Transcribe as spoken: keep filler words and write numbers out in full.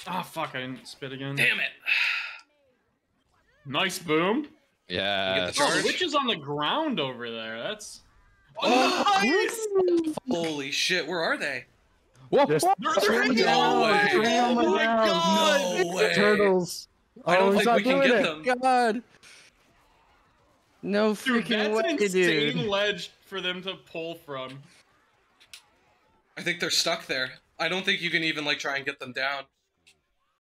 Ah, oh, fuck! I didn't spit again. Damn it! Nice boom. Yeah. Oh, the witch is on the ground over there. That's. Oh, Oh, nice! Holy shit! Where are they? Whoa, There's whoa, three no down, way. three on the Oh my ground. God. No way! Turtles. I don't oh, he's think not we can doing get it. them. God. No Dude, freaking that's way, an insane dude. ledge for them to pull from. I think they're stuck there. I don't think you can even like try and get them down.